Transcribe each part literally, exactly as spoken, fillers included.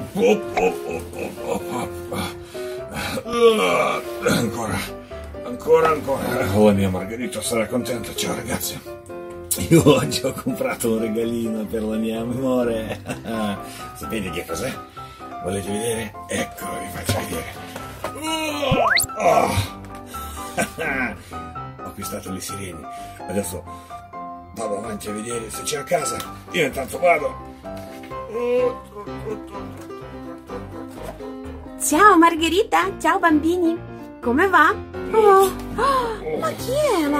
Ancora, ancora, ancora. Oh, la mia Margherita sarà contenta. Ciao ragazzi. Io oggi ho comprato un regalino per la mia amore. Sapete che cos'è? Volete vedere? Ecco, vi faccio vedere. Oh, oh. Ho acquistato le sirene. Adesso vado avanti a vedere se c'è a casa. Io intanto vado. Ciao Margherita, ciao bambini. Come va? Oh, oh, ma chi era?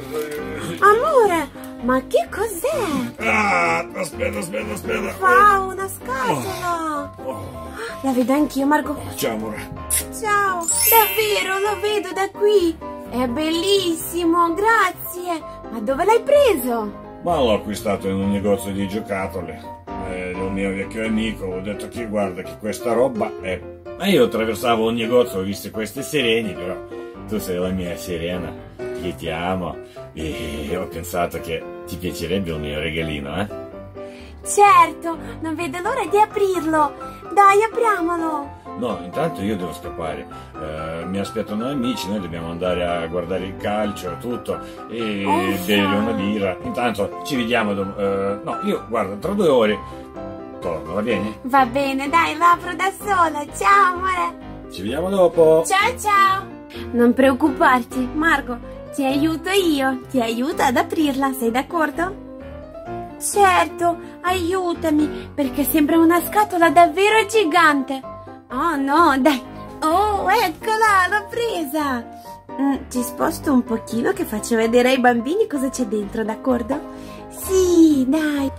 Amore, ma che cos'è? Ah, aspetta, aspetta, aspetta. Fa una scatola. Oh, oh. La vedo anch'io, Margot. Ciao amore. Ciao, davvero lo vedo da qui. È bellissimo, grazie. Ma dove l'hai preso? Ma l'ho acquistato in un negozio di giocattoli. Eh, un mio vecchio amico. Ho detto che guarda che questa roba è... Ma io attraversavo un negozio, ho visto queste sirene, però tu sei la mia sirena, che ti amo, e ho pensato che ti piacerebbe il mio regalino, eh? Certo, non vedo l'ora di aprirlo. Dai, apriamolo. No, intanto io devo scappare, uh, mi aspettano amici, noi dobbiamo andare a guardare il calcio, tutto, e oh, bere una birra. Intanto ci vediamo, uh, no, io guarda, tra due ore torno, va bene? Va bene, dai, lo apro da sola. Ciao amore. Ci vediamo dopo. Ciao ciao. Non preoccuparti, Marco, ti aiuto io, ti aiuto ad aprirla, sei d'accordo? Certo, aiutami, perché sembra una scatola davvero gigante. Oh no, dai. Oh, eccola, l'ho presa. Mm, ci sposto un pochino che faccio vedere ai bambini cosa c'è dentro, d'accordo? Sì, dai.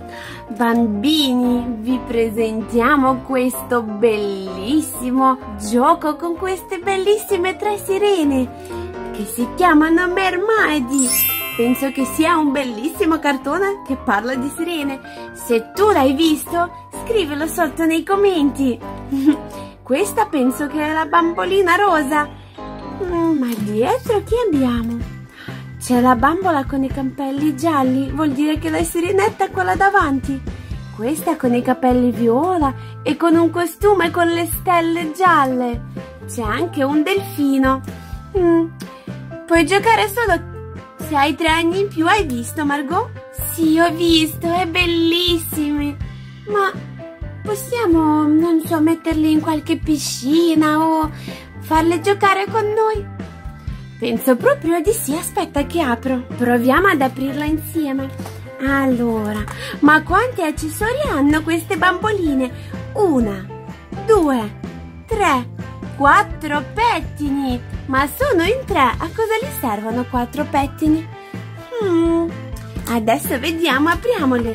Bambini, vi presentiamo questo bellissimo gioco con queste bellissime tre sirene che si chiamano Mermaidi. Penso che sia un bellissimo cartone che parla di sirene. Se tu l'hai visto, scrivilo sotto nei commenti. Questa penso che è la bambolina rosa. Mm, ma dietro chi abbiamo? C'è la bambola con i capelli gialli, vuol dire che la sirenetta è quella davanti. Questa con i capelli viola e con un costume con le stelle gialle. C'è anche un delfino. Mm, puoi giocare solo se hai tre anni in più, hai visto Margot? Sì, ho visto, è bellissimo. Ma possiamo, non so, metterli in qualche piscina o farle giocare con noi? Penso proprio di sì, aspetta che apro. Proviamo ad aprirla insieme. Allora, ma quanti accessori hanno queste bamboline? Una, due, tre, quattro pettini. Ma sono in tre, a cosa gli servono quattro pettini? Hmm, adesso vediamo, apriamole.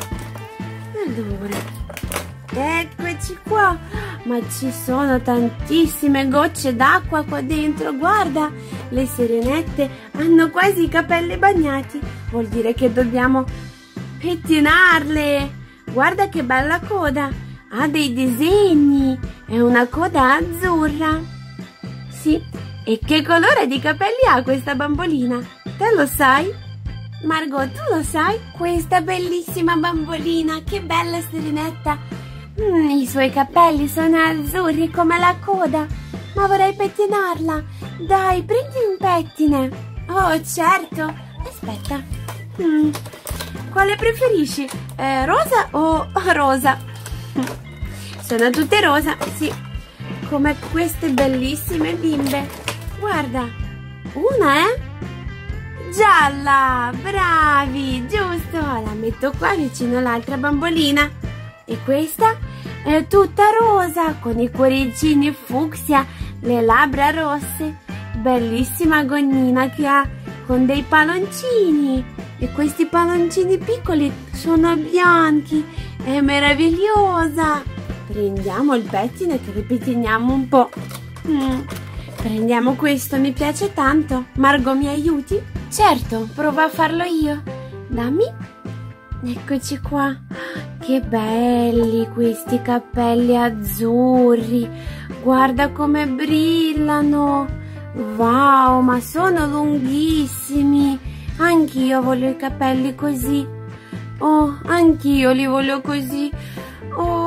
Allora, eccoci qua. Ma ci sono tantissime gocce d'acqua qua dentro, guarda. Le sirenette hanno quasi i capelli bagnati. Vuol dire che dobbiamo pettinarle. Guarda che bella coda. Ha dei disegni. È una coda azzurra. Sì. E che colore di capelli ha questa bambolina? Te lo sai? Margot, tu lo sai? Questa bellissima bambolina, che bella sirenetta. Mm, i suoi capelli sono azzurri come la coda. Ma vorrei pettinarla. Dai, prendi un pettine. Oh, certo. Aspetta. Mm. Quale preferisci? Eh, rosa o rosa? Sono tutte rosa, sì. Come queste bellissime bimbe. Guarda, una è gialla, bravi, giusto, la metto qua vicino all'altra bambolina. E questa è tutta rosa, con i cuoricini fucsia, le labbra rosse, bellissima gonnina che ha, con dei palloncini. E questi palloncini piccoli sono bianchi, è meravigliosa. Prendiamo il pettine che ripettiniamo un po'. Mm. Prendiamo questo, mi piace tanto. Margot, mi aiuti? Certo, provo a farlo io. Dammi. Eccoci qua. Che belli questi capelli azzurri. Guarda come brillano. Wow, ma sono lunghissimi. Anch'io voglio i capelli così. Oh, anch'io li voglio così. Oh,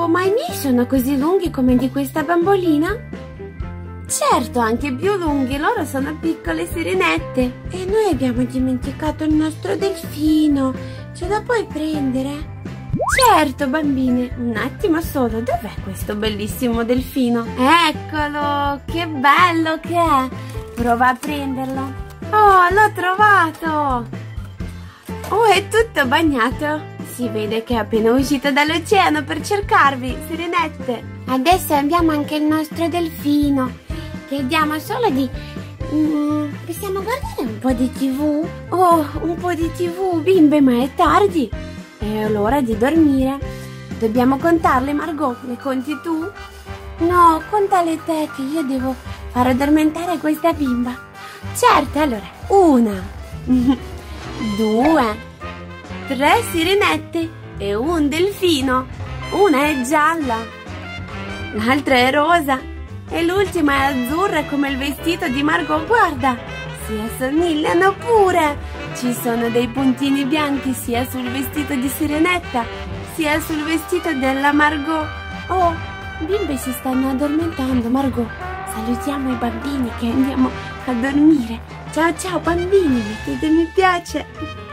ma i miei sono così lunghi come di questa bambolina? Certo, anche più lunghi, loro sono piccole sirenette. E noi abbiamo dimenticato il nostro delfino. Ce la puoi prendere? Certo, bambine, un attimo solo, dov'è questo bellissimo delfino? Eccolo, che bello che è! Prova a prenderlo. Oh, l'ho trovato! Oh, è tutto bagnato. Si vede che è appena uscito dall'oceano per cercarvi, sirenette. Adesso abbiamo anche il nostro delfino. Chiediamo solo di... Mm, possiamo guardare un po' di tivù? Oh, un po' di tivù, bimbe, ma è tardi. È l'ora di dormire. Dobbiamo contarle, Margot. Le conti tu? No, contale te che io devo far addormentare questa bimba. Certo, allora. Una, due, tre sirenette e un delfino. Una è gialla, l'altra è rosa e l'ultima è azzurra come il vestito di Margot. Guarda, si assomigliano pure. Ci sono dei puntini bianchi sia sul vestito di Sirenetta sia sul vestito della Margot. Oh, bimbe si stanno addormentando, Margot. Salutiamo i bambini che andiamo a dormire. Ciao ciao bambini, mettete mi piace.